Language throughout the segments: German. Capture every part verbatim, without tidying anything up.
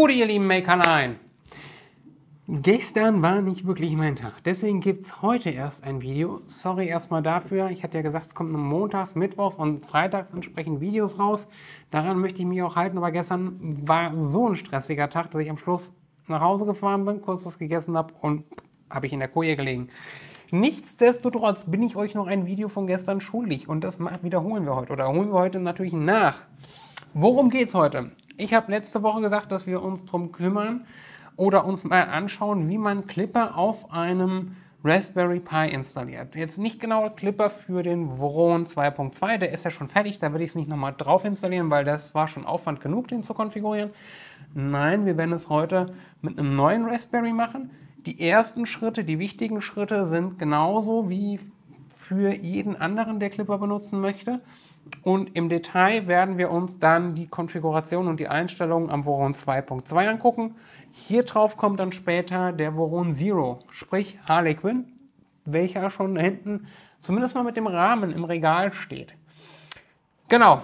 Gute, ihr lieben Makerlein! Gestern war nicht wirklich mein Tag, deswegen gibt es heute erst ein Video. Sorry erstmal dafür, ich hatte ja gesagt, es kommen montags, mittwochs und freitags entsprechend Videos raus. Daran möchte ich mich auch halten, aber gestern war so ein stressiger Tag, dass ich am Schluss nach Hause gefahren bin, kurz was gegessen habe und habe ich in der Koje gelegen. Nichtsdestotrotz bin ich euch noch ein Video von gestern schuldig und das wiederholen wir heute oder holen wir heute natürlich nach. Worum geht es heute? Ich habe letzte Woche gesagt, dass wir uns darum kümmern oder uns mal anschauen, wie man Clipper auf einem Raspberry Pi installiert. Jetzt nicht genau Clipper für den Voron zwei Punkt zwei, der ist ja schon fertig, da werde ich es nicht nochmal drauf installieren, weil das war schon Aufwand genug, den zu konfigurieren. Nein, wir werden es heute mit einem neuen Raspberry machen. Die ersten Schritte, die wichtigen Schritte sind genauso wie für jeden anderen, der Clipper benutzen möchte. Und im Detail werden wir uns dann die Konfiguration und die Einstellungen am Voron zwei Punkt zwei angucken. Hier drauf kommt dann später der Voron Zero, sprich Harlequin, welcher schon hinten zumindest mal mit dem Rahmen im Regal steht. Genau.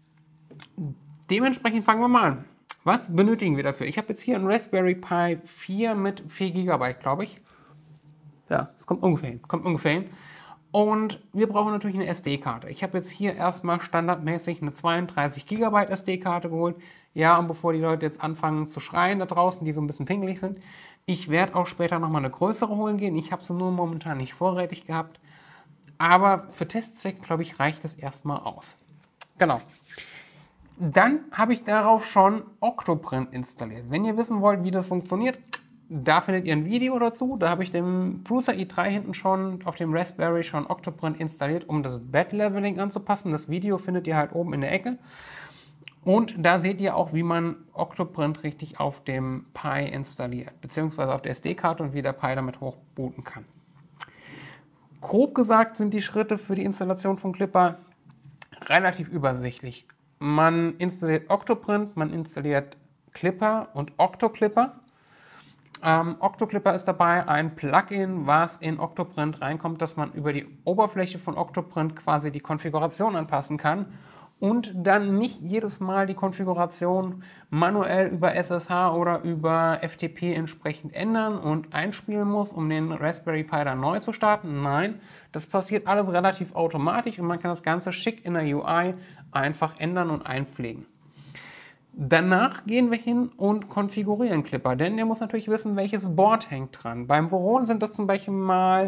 Dementsprechend fangen wir mal an. Was benötigen wir dafür? Ich habe jetzt hier einen Raspberry Pi vier mit vier Gigabyte, glaube ich. Ja, es kommt ungefähr hin. Kommt ungefähr hin. Und wir brauchen natürlich eine S D-Karte. Ich habe jetzt hier erstmal standardmäßig eine zweiunddreißig Gigabyte S D-Karte geholt. Ja, und bevor die Leute jetzt anfangen zu schreien da draußen, die so ein bisschen pingelig sind, ich werde auch später nochmal eine größere holen gehen. Ich habe sie nur momentan nicht vorrätig gehabt. Aber für Testzwecke, glaube ich, reicht das erstmal aus. Genau. Dann habe ich darauf schon Octoprint installiert. Wenn ihr wissen wollt, wie das funktioniert, da findet ihr ein Video dazu. Da habe ich den Prusa i drei hinten schon auf dem Raspberry schon Octoprint installiert, um das Bed-Leveling anzupassen. Das Video findet ihr halt oben in der Ecke. Und da seht ihr auch, wie man Octoprint richtig auf dem Pi installiert, beziehungsweise auf der S D-Karte und wie der Pi damit hochbooten kann. Grob gesagt sind die Schritte für die Installation von Clipper relativ übersichtlich. Man installiert Octoprint, man installiert Clipper und OctoClipper. Ähm, OctoClipper ist dabei ein Plugin, was in Octoprint reinkommt, dass man über die Oberfläche von Octoprint quasi die Konfiguration anpassen kann und dann nicht jedes Mal die Konfiguration manuell über S S H oder über F T P entsprechend ändern und einspielen muss, um den Raspberry Pi dann neu zu starten. Nein, das passiert alles relativ automatisch und man kann das Ganze schick in der U I einfach ändern und einpflegen. Danach gehen wir hin und konfigurieren Clipper, denn der muss natürlich wissen, welches Board hängt dran. Beim Voron sind das zum Beispiel mal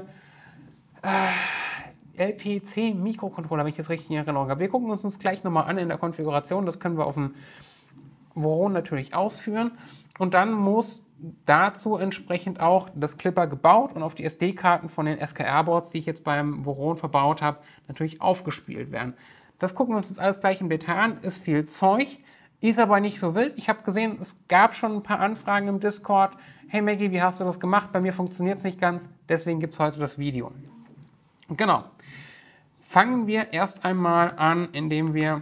äh, L P C Mikrocontroller, wenn ich das richtig in Erinnerung habe. Wir gucken uns das gleich nochmal an in der Konfiguration, das können wir auf dem Voron natürlich ausführen. Und dann muss dazu entsprechend auch das Clipper gebaut und auf die S D-Karten von den S K R-Boards, die ich jetzt beim Voron verbaut habe, natürlich aufgespielt werden. Das gucken wir uns jetzt alles gleich im Detail an, ist viel Zeug. Ist aber nicht so wild. Ich habe gesehen, es gab schon ein paar Anfragen im Discord. Hey Maggie, wie hast du das gemacht? Bei mir funktioniert es nicht ganz, deswegen gibt es heute das Video. Genau. Fangen wir erst einmal an, indem wir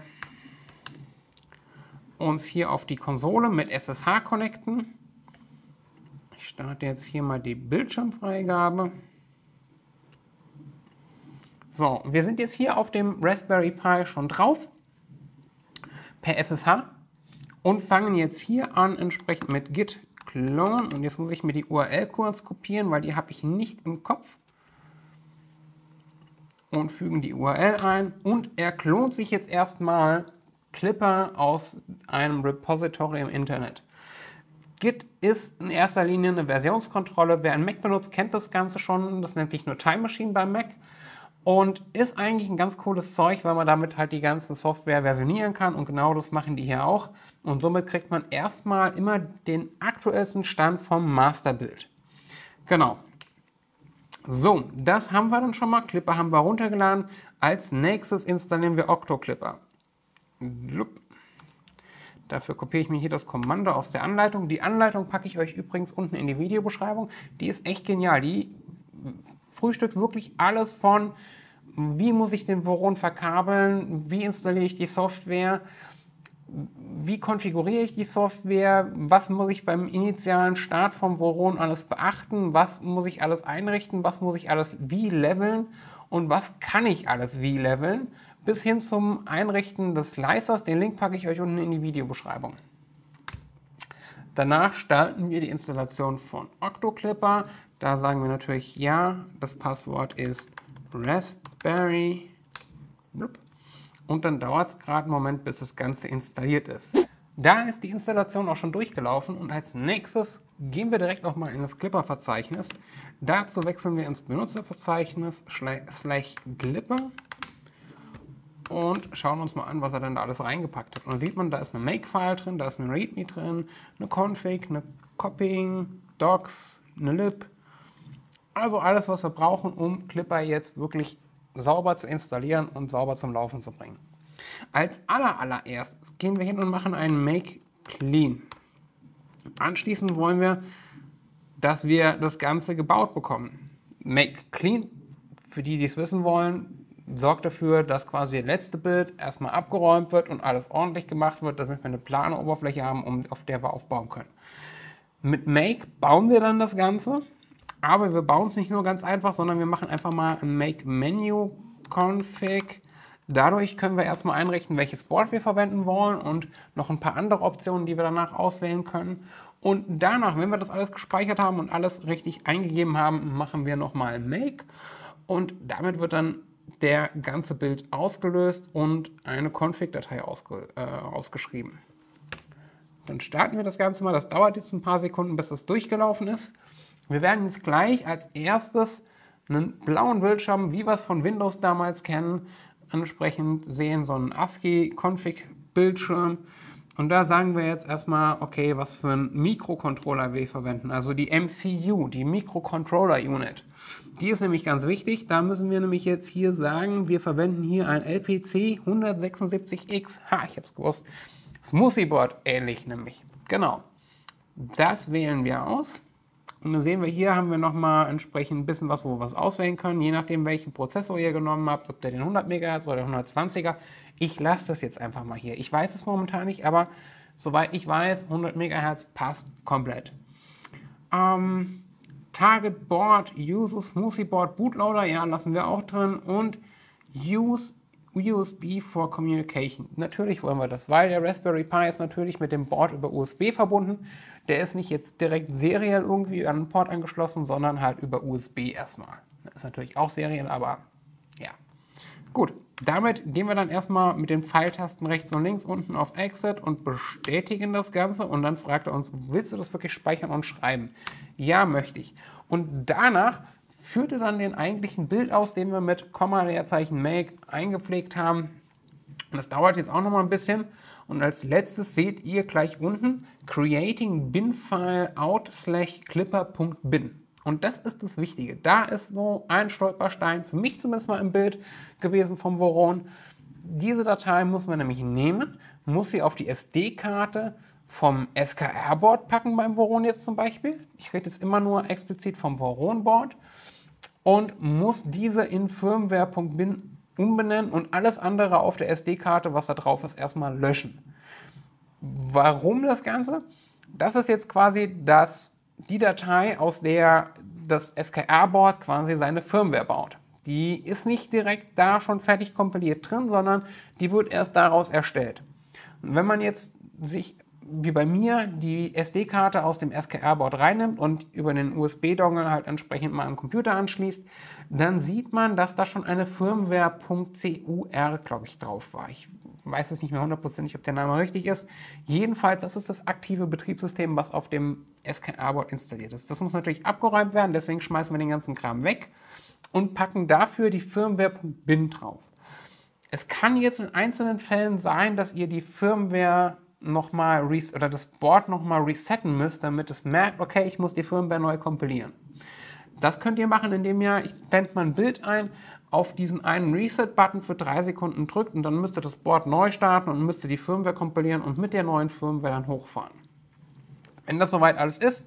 uns hier auf die Konsole mit S S H connecten. Ich starte jetzt hier mal die Bildschirmfreigabe. So, wir sind jetzt hier auf dem Raspberry Pi schon drauf, per S S H. Und fangen jetzt hier an, entsprechend mit git clone. Und jetzt muss ich mir die U R L kurz kopieren, weil die habe ich nicht im Kopf. Und fügen die U R L ein. Und er klont sich jetzt erstmal Clipper aus einem Repository im Internet. Git ist in erster Linie eine Versionskontrolle. Wer ein Mac benutzt, kennt das Ganze schon. Das nennt sich nur Time Machine beim Mac. Und ist eigentlich ein ganz cooles Zeug, weil man damit halt die ganzen Software versionieren kann. Und genau das machen die hier auch. Und somit kriegt man erstmal immer den aktuellsten Stand vom Masterbild. Genau. So, das haben wir dann schon mal. Clipper haben wir runtergeladen. Als nächstes installieren wir OctoClipper. Dafür kopiere ich mir hier das Kommando aus der Anleitung. Die Anleitung packe ich euch übrigens unten in die Videobeschreibung. Die ist echt genial. Die frühstückt wirklich alles von, wie muss ich den Voron verkabeln, wie installiere ich die Software, wie konfiguriere ich die Software, was muss ich beim initialen Start vom Voron alles beachten, was muss ich alles einrichten, was muss ich alles wie leveln und was kann ich alles wie leveln, bis hin zum Einrichten des Slicers. Den Link packe ich euch unten in die Videobeschreibung. Danach starten wir die Installation von OctoClipper. Da sagen wir natürlich ja, das Passwort ist Raspberry. Und dann dauert es gerade einen Moment, bis das Ganze installiert ist. Da ist die Installation auch schon durchgelaufen und als nächstes gehen wir direkt nochmal in das Clipper-Verzeichnis. Dazu wechseln wir ins Benutzerverzeichnis slash Clipper und schauen uns mal an, was er denn da alles reingepackt hat. Und dann sieht man, da ist eine Make-File drin, da ist eine README drin, eine Config, eine Copying, Docs, eine Lib. Also alles, was wir brauchen, um Clipper jetzt wirklich sauber zu installieren und sauber zum Laufen zu bringen. Als aller, allererstes gehen wir hin und machen einen Make Clean. Anschließend wollen wir, dass wir das Ganze gebaut bekommen. Make Clean, für die, die es wissen wollen, sorgt dafür, dass quasi das letzte Bild erstmal abgeräumt wird und alles ordentlich gemacht wird, damit wir eine plane Oberfläche haben, um, auf der wir aufbauen können. Mit Make bauen wir dann das Ganze, aber wir bauen es nicht nur ganz einfach, sondern wir machen einfach mal ein Make Menu Config. Dadurch können wir erstmal einrichten, welches Board wir verwenden wollen und noch ein paar andere Optionen, die wir danach auswählen können. Und danach, wenn wir das alles gespeichert haben und alles richtig eingegeben haben, machen wir nochmal Make und damit wird dann der ganze Bild ausgelöst und eine Config-Datei ausge, äh, ausgeschrieben. Dann starten wir das Ganze mal. Das dauert jetzt ein paar Sekunden, bis das durchgelaufen ist. Wir werden jetzt gleich als erstes einen blauen Bildschirm, wie wir es von Windows damals kennen, entsprechend sehen, so einen ASCII-Config-Bildschirm. Und da sagen wir jetzt erstmal, okay, was für einen Mikrocontroller wir verwenden. Also die M C U, die Microcontroller Unit. Die ist nämlich ganz wichtig. Da müssen wir nämlich jetzt hier sagen, wir verwenden hier ein L P C hundertsechsundsiebzig X. Ha, ich habe es gewusst. Smoothie Board ähnlich nämlich. Genau. Das wählen wir aus. Und dann sehen wir hier, haben wir nochmal entsprechend ein bisschen was, wo wir was auswählen können, je nachdem, welchen Prozessor ihr genommen habt, ob der den hundert Megahertz oder den hundertzwanziger. Ich lasse das jetzt einfach mal hier. Ich weiß es momentan nicht, aber soweit ich weiß, hundert Megahertz passt komplett. Ähm, Target Board, Use Smoothie Board Bootloader, ja, lassen wir auch drin. Und Use U S B for Communication. Natürlich wollen wir das, weil der Raspberry Pi ist natürlich mit dem Board über U S B verbunden. Der ist nicht jetzt direkt seriell irgendwie an den Port angeschlossen, sondern halt über U S B erstmal. Das ist natürlich auch seriell, aber ja. Gut, damit gehen wir dann erstmal mit den Pfeiltasten rechts und links unten auf Exit und bestätigen das Ganze und dann fragt er uns, willst du das wirklich speichern und schreiben? Ja, möchte ich. Und danach führt er dann den eigentlichen Bild aus, den wir mit Komma, Leerzeichen, Make eingepflegt haben. Und das dauert jetzt auch noch mal ein bisschen. Und als letztes seht ihr gleich unten creating bin-file out slash clipper.bin. Und das ist das Wichtige. Da ist so ein Stolperstein, für mich zumindest mal im Bild gewesen vom Voron. Diese Datei muss man nämlich nehmen, muss sie auf die S D-Karte vom S K R-Board packen beim Voron jetzt zum Beispiel. Ich rede jetzt immer nur explizit vom Voron-Board. Und muss diese in firmware.bin umbenennen und alles andere auf der S D-Karte, was da drauf ist, erstmal löschen. Warum das Ganze? Das ist jetzt quasi das, die Datei, aus der das S K R-Board quasi seine Firmware baut. Die ist nicht direkt da schon fertig kompiliert drin, sondern die wird erst daraus erstellt. Und wenn man jetzt sich, wie bei mir, die S D-Karte aus dem S K R-Board reinnimmt und über den U S B-Dongle halt entsprechend mal am Computer anschließt, dann sieht man, dass da schon eine Firmware.cur, glaube ich, drauf war. Ich weiß es nicht mehr hundertprozentig, ob der Name richtig ist. Jedenfalls, das ist das aktive Betriebssystem, was auf dem S K R-Board installiert ist. Das muss natürlich abgeräumt werden, deswegen schmeißen wir den ganzen Kram weg und packen dafür die Firmware.bin drauf. Es kann jetzt in einzelnen Fällen sein, dass ihr die Firmware nochmal oder das Board nochmal resetten müsst, damit es merkt, okay, ich muss die Firmware neu kompilieren. Das könnt ihr machen, indem ihr, ich blende mal ein Bild ein, auf diesen einen Reset-Button für drei Sekunden drückt und dann müsst ihr das Board neu starten und müsst ihr die Firmware kompilieren und mit der neuen Firmware dann hochfahren. Wenn das soweit alles ist,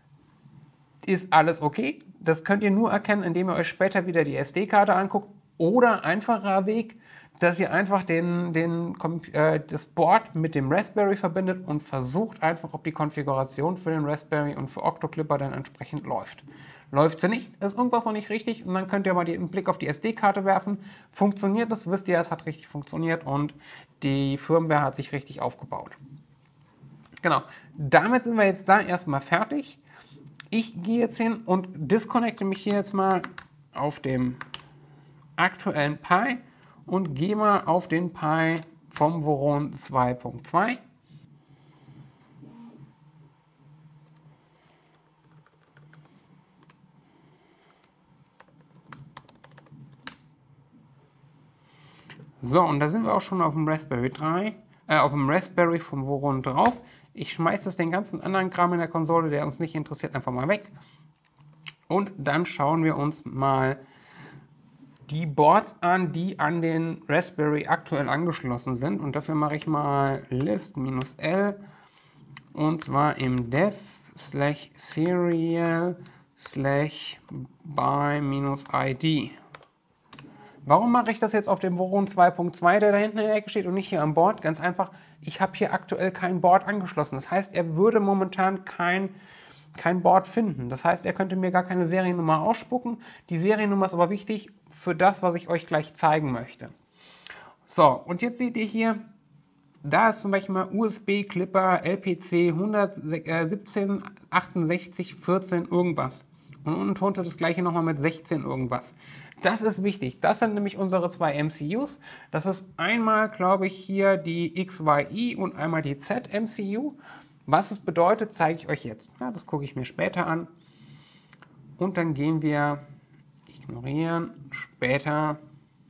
ist alles okay. Das könnt ihr nur erkennen, indem ihr euch später wieder die S D-Karte anguckt oder einfacher Weg, dass ihr einfach den, den, äh, das Board mit dem Raspberry verbindet und versucht einfach, ob die Konfiguration für den Raspberry und für OctoClipper dann entsprechend läuft. Läuft sie nicht, ist irgendwas noch nicht richtig und dann könnt ihr mal den Blick auf die S D-Karte werfen. Funktioniert das, wisst ihr, es hat richtig funktioniert und die Firmware hat sich richtig aufgebaut. Genau, damit sind wir jetzt da erstmal fertig. Ich gehe jetzt hin und disconnecte mich hier jetzt mal auf dem aktuellen Pi und gehe mal auf den Pi vom Voron zwei Punkt zwei. So, und da sind wir auch schon auf dem Raspberry drei, äh, auf dem Raspberry vom Voron drauf. Ich schmeiße das den ganzen anderen Kram in der Konsole, der uns nicht interessiert, einfach mal weg. Und dann schauen wir uns mal die Boards an, die an den Raspberry aktuell angeschlossen sind. Und dafür mache ich mal list-l und zwar im dev slash serial slash by-id. Warum mache ich das jetzt auf dem Voron zwei Punkt zwei, der da hinten in der Ecke steht und nicht hier am Board? Ganz einfach, ich habe hier aktuell kein Board angeschlossen. Das heißt, er würde momentan kein, kein Board finden. Das heißt, er könnte mir gar keine Seriennummer ausspucken. Die Seriennummer ist aber wichtig für das, was ich euch gleich zeigen möchte. So, und jetzt seht ihr hier, da ist zum Beispiel mal U S B-Clipper L P C hundertsiebzehn achtundsechzig vierzehn irgendwas. Und unten drunter das gleiche nochmal mit sechzehn irgendwas. Das ist wichtig. Das sind nämlich unsere zwei M C Us. Das ist einmal, glaube ich, hier die X Y I und einmal die Z M C U. Was es bedeutet, zeige ich euch jetzt. Ja, das gucke ich mir später an. Und dann gehen wir, ignorieren, später.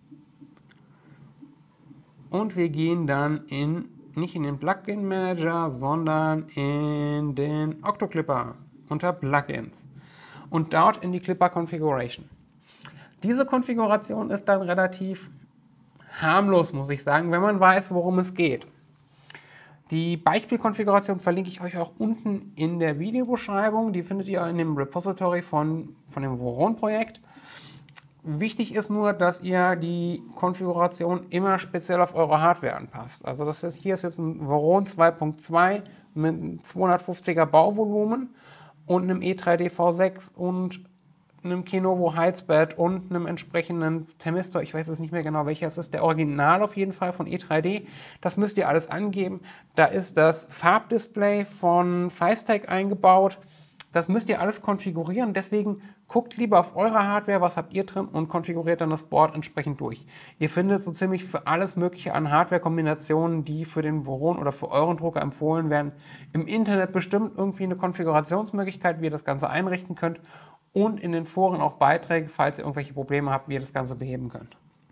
Und wir gehen dann in, nicht in den Plugin Manager, sondern in den OctoClipper unter Plugins. Und dort in die Clipper Configuration. Diese Konfiguration ist dann relativ harmlos, muss ich sagen, wenn man weiß, worum es geht. Die Beispielkonfiguration verlinke ich euch auch unten in der Videobeschreibung. Die findet ihr in dem Repository von, von dem Voron-Projekt. Wichtig ist nur, dass ihr die Konfiguration immer speziell auf eure Hardware anpasst. Also das ist, hier ist jetzt ein Voron zwei Punkt zwei mit einem zweihundertfünfziger Bauvolumen und einem E drei D V sechs und einem Kinovo Heizbed und einem entsprechenden Thermistor, ich weiß jetzt nicht mehr genau welcher es ist, der Original auf jeden Fall von E drei D. Das müsst ihr alles angeben. Da ist das Farbdisplay von Feistek eingebaut. Das müsst ihr alles konfigurieren. Deswegen guckt lieber auf eure Hardware, was habt ihr drin und konfiguriert dann das Board entsprechend durch. Ihr findet so ziemlich für alles Mögliche an Hardware-Kombinationen, die für den Voron oder für euren Drucker empfohlen werden, im Internet bestimmt irgendwie eine Konfigurationsmöglichkeit, wie ihr das Ganze einrichten könnt. Und in den Foren auch Beiträge, falls ihr irgendwelche Probleme habt, wie ihr das Ganze beheben könnt.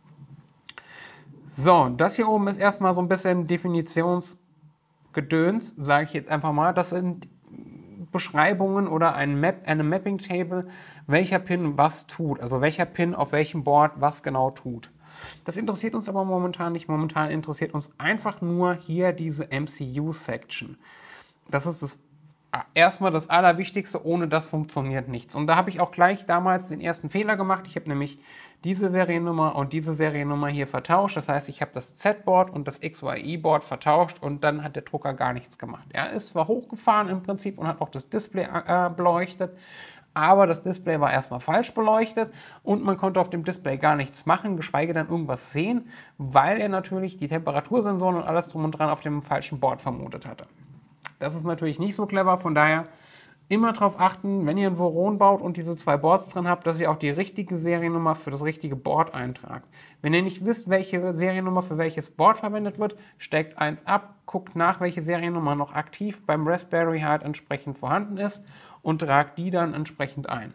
So, das hier oben ist erstmal so ein bisschen Definitionsgedöns, sage ich jetzt einfach mal. Das sind Beschreibungen oder ein Map, eine Mapping-Table, welcher Pin was tut. Also welcher Pin auf welchem Board was genau tut. Das interessiert uns aber momentan nicht. Momentan interessiert uns einfach nur hier diese M C U-Section. Das ist das erstmal das Allerwichtigste, ohne das funktioniert nichts. Und da habe ich auch gleich damals den ersten Fehler gemacht. Ich habe nämlich diese Seriennummer und diese Seriennummer hier vertauscht. Das heißt, ich habe das Z-Board und das X Y I-Board vertauscht und dann hat der Drucker gar nichts gemacht. Er ist zwar hochgefahren im Prinzip und hat auch das Display äh, beleuchtet, aber das Display war erstmal falsch beleuchtet und man konnte auf dem Display gar nichts machen, geschweige denn irgendwas sehen, weil er natürlich die Temperatursensoren und alles drum und dran auf dem falschen Board vermutet hatte. Das ist natürlich nicht so clever, von daher immer darauf achten, wenn ihr ein Voron baut und diese zwei Boards drin habt, dass ihr auch die richtige Seriennummer für das richtige Board eintragt. Wenn ihr nicht wisst, welche Seriennummer für welches Board verwendet wird, steckt eins ab, guckt nach, welche Seriennummer noch aktiv beim Raspberry halt entsprechend vorhanden ist und tragt die dann entsprechend ein.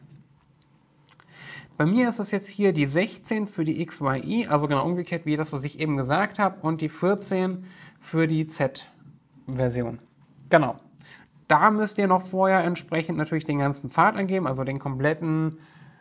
Bei mir ist es jetzt hier die sechzehn für die X Y I, also genau umgekehrt wie das, was ich eben gesagt habe, und die vierzehn für die Z-Version. Genau. Da müsst ihr noch vorher entsprechend natürlich den ganzen Pfad angeben, also den kompletten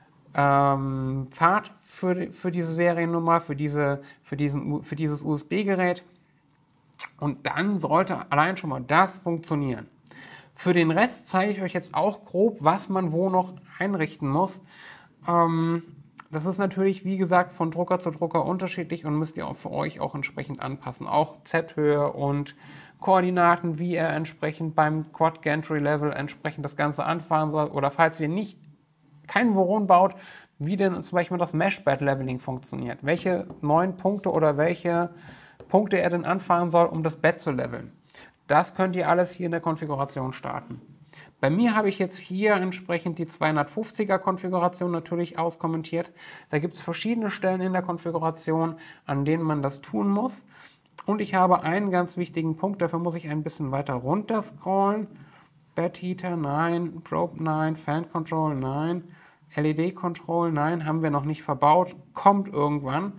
ähm, Pfad für, für diese Seriennummer, für, diese, für, diesen, für dieses U S B-Gerät. Und dann sollte allein schon mal das funktionieren. Für den Rest zeige ich euch jetzt auch grob, was man wo noch einrichten muss. Ähm, das ist natürlich, wie gesagt, von Drucker zu Drucker unterschiedlich und müsst ihr auch für euch auch entsprechend anpassen. Auch Z-Höhe und Koordinaten, wie er entsprechend beim Quad Gantry Level entsprechend das Ganze anfahren soll. Oder falls ihr nicht keinen Voron baut, wie denn zum Beispiel das Mesh-Bed Leveling funktioniert. Welche neuen Punkte oder welche Punkte er denn anfahren soll, um das Bett zu leveln. Das könnt ihr alles hier in der Konfiguration starten. Bei mir habe ich jetzt hier entsprechend die zweihundertfünfziger Konfiguration natürlich auskommentiert. Da gibt es verschiedene Stellen in der Konfiguration, an denen man das tun muss. Und ich habe einen ganz wichtigen Punkt, dafür muss ich ein bisschen weiter runter scrollen. Bed Heater, nein. Probe, nein. Fan Control, nein. L E D Control, nein, haben wir noch nicht verbaut. Kommt irgendwann.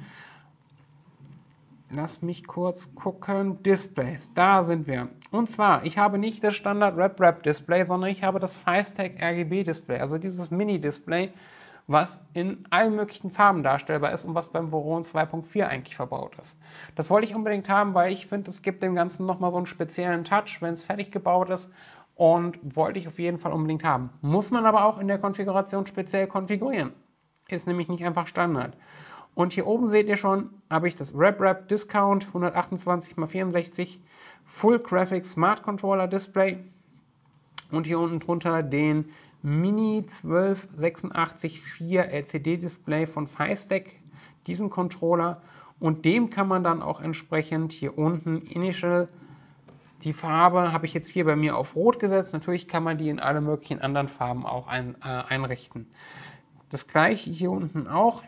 Lass mich kurz gucken. Displays, da sind wir. Und zwar, ich habe nicht das Standard RepRap Display, sondern ich habe das Feistek R G B Display, also dieses Mini-Display, was in allen möglichen Farben darstellbar ist und was beim Voron zwei Punkt vier eigentlich verbaut ist. Das wollte ich unbedingt haben, weil ich finde, es gibt dem Ganzen nochmal so einen speziellen Touch, wenn es fertig gebaut ist, und wollte ich auf jeden Fall unbedingt haben. Muss man aber auch in der Konfiguration speziell konfigurieren. Ist nämlich nicht einfach Standard. Und hier oben seht ihr schon, habe ich das RepRap Discount hundertachtundzwanzig mal vierundsechzig Full Graphics Smart Controller Display und hier unten drunter den Mini zwölf sechsundachtzig vier L C D Display von Feistek, diesen Controller, und dem kann man dann auch entsprechend hier unten Initial, die Farbe habe ich jetzt hier bei mir auf Rot gesetzt, natürlich kann man die in alle möglichen anderen Farben auch ein, äh, einrichten. Das gleiche hier unten auch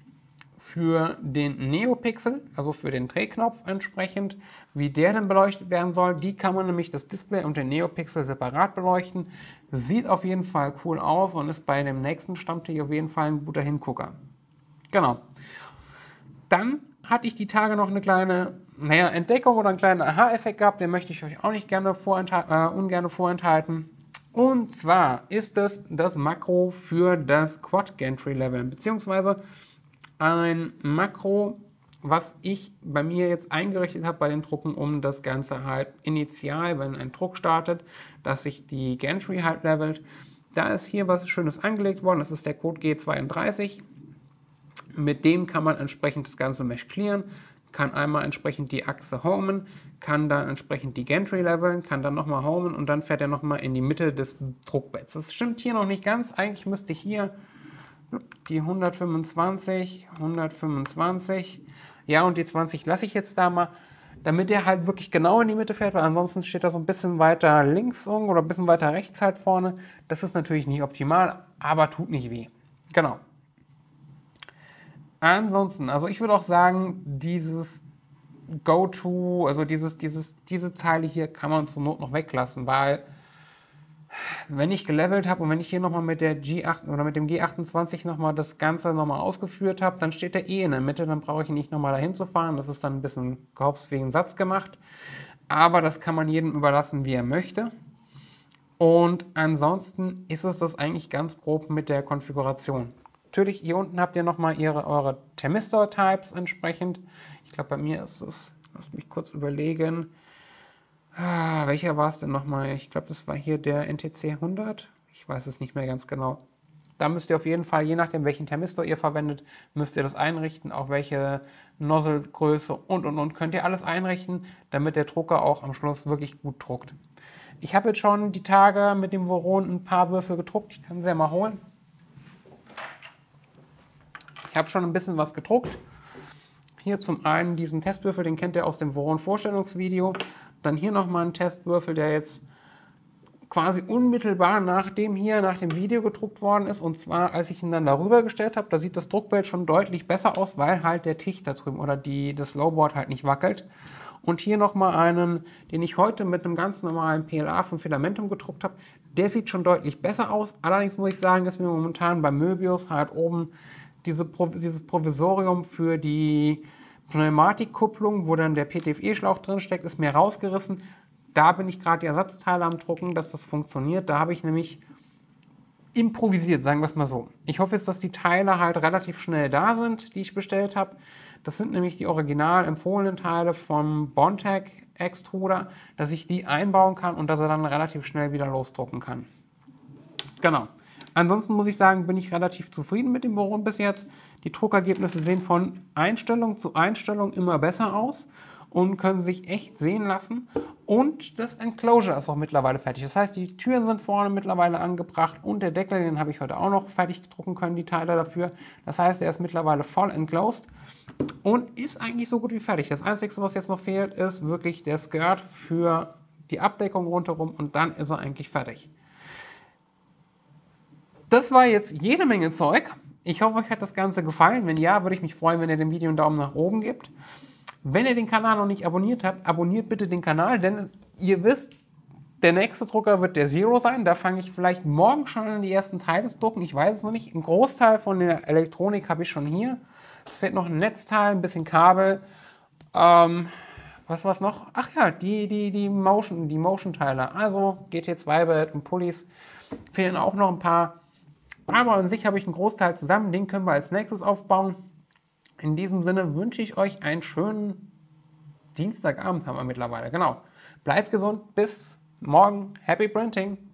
für den NeoPixel, also für den Drehknopf entsprechend, wie der denn beleuchtet werden soll. Die kann man nämlich, das Display und den NeoPixel, separat beleuchten. Sieht auf jeden Fall cool aus und ist bei dem nächsten Stammtisch auf jeden Fall ein guter Hingucker. Genau. Dann hatte ich die Tage noch eine kleine, naja, Entdeckung oder einen kleinen Aha-Effekt gehabt, den möchte ich euch auch nicht gerne vorenthalten, äh, ungerne vorenthalten. Und zwar ist es das Makro für das Quad Gantry Level, beziehungsweise ein Makro, was ich bei mir jetzt eingerichtet habe bei den Drucken, um das Ganze halt initial, wenn ein Druck startet, dass sich die Gantry halt levelt. Da ist hier was Schönes angelegt worden, das ist der Code G zweiunddreißig. Mit dem kann man entsprechend das ganze Mesh clearen, kann einmal entsprechend die Achse homen, kann dann entsprechend die Gantry leveln, kann dann nochmal homen und dann fährt er nochmal in die Mitte des Druckbetts. Das stimmt hier noch nicht ganz, eigentlich müsste hier die hundertfünfundzwanzig, hundertfünfundzwanzig, ja, und die zwanzig lasse ich jetzt da mal, damit der halt wirklich genau in die Mitte fährt, weil ansonsten steht er so ein bisschen weiter links oder ein bisschen weiter rechts halt vorne. Das ist natürlich nicht optimal, aber tut nicht weh. Genau. Ansonsten, also ich würde auch sagen, dieses Go-To, also dieses, dieses, diese Zeile hier kann man zur Not noch weglassen, weil wenn ich gelevelt habe und wenn ich hier nochmal mit der G acht oder mit dem G achtundzwanzig nochmal das Ganze nochmal ausgeführt habe, dann steht er eh in der Mitte, dann brauche ich nicht nochmal dahin zu fahren. Das ist dann ein bisschen gehopst wegen Satz gemacht. Aber das kann man jedem überlassen, wie er möchte. Und ansonsten ist es das eigentlich ganz grob mit der Konfiguration. Natürlich, hier unten habt ihr nochmal ihre, eure Thermistor-Types entsprechend. Ich glaube, bei mir ist es, lasst mich kurz überlegen, Ah, welcher war es denn nochmal? Ich glaube, das war hier der N T C hundert. Ich weiß es nicht mehr ganz genau. Da müsst ihr auf jeden Fall, je nachdem welchen Thermistor ihr verwendet, müsst ihr das einrichten, auch welche Nozzlegröße und und und könnt ihr alles einrichten, damit der Drucker auch am Schluss wirklich gut druckt. Ich habe jetzt schon die Tage mit dem Voron ein paar Würfel gedruckt. Ich kann sie ja mal holen. Ich habe schon ein bisschen was gedruckt. Hier zum einen diesen Testwürfel, den kennt ihr aus dem Voron Vorstellungsvideo. Dann hier nochmal ein Testwürfel, der jetzt quasi unmittelbar nach dem hier, nach dem Video gedruckt worden ist. Und zwar, als ich ihn dann darüber gestellt habe, da sieht das Druckbild schon deutlich besser aus, weil halt der Tisch da drüben oder die, das Lowboard halt nicht wackelt. Und hier nochmal einen, den ich heute mit einem ganz normalen P L A von Filamentum gedruckt habe. Der sieht schon deutlich besser aus. Allerdings muss ich sagen, dass mir momentan bei Möbius halt oben diese, dieses Provisorium für die Pneumatikkupplung, wo dann der P T F E-Schlauch drin steckt, ist mir rausgerissen. Da bin ich gerade die Ersatzteile am Drucken, dass das funktioniert. Da habe ich nämlich improvisiert, sagen wir es mal so. Ich hoffe jetzt, dass die Teile halt relativ schnell da sind, die ich bestellt habe. Das sind nämlich die original empfohlenen Teile vom Bondtech Extruder, dass ich die einbauen kann und dass er dann relativ schnell wieder losdrucken kann. Genau. Ansonsten muss ich sagen, bin ich relativ zufrieden mit dem Voron bis jetzt. Die Druckergebnisse sehen von Einstellung zu Einstellung immer besser aus und können sich echt sehen lassen. Und das Enclosure ist auch mittlerweile fertig. Das heißt, die Türen sind vorne mittlerweile angebracht und der Deckel, den habe ich heute auch noch fertig drucken können, die Teile dafür. Das heißt, er ist mittlerweile voll enclosed und ist eigentlich so gut wie fertig. Das Einzige, was jetzt noch fehlt, ist wirklich der Skirt für die Abdeckung rundherum und dann ist er eigentlich fertig. Das war jetzt jede Menge Zeug. Ich hoffe, euch hat das Ganze gefallen. Wenn ja, würde ich mich freuen, wenn ihr dem Video einen Daumen nach oben gebt. Wenn ihr den Kanal noch nicht abonniert habt, abonniert bitte den Kanal, denn ihr wisst, der nächste Drucker wird der Zero sein. Da fange ich vielleicht morgen schon an, die ersten Teile zu drucken. Ich weiß es noch nicht. Ein Großteil von der Elektronik habe ich schon hier. Es fehlt noch ein Netzteil, ein bisschen Kabel. Ähm, was war's noch? Ach ja, die, die, die Motion, die Motion-Teile. Also G T zwei Belt und Pulleys. Fehlen auch noch ein paar. Aber an sich habe ich einen Großteil zusammen. Den können wir als nächstes aufbauen. In diesem Sinne wünsche ich euch einen schönen Dienstagabend, haben wir mittlerweile. Genau. Bleibt gesund. Bis morgen. Happy Printing.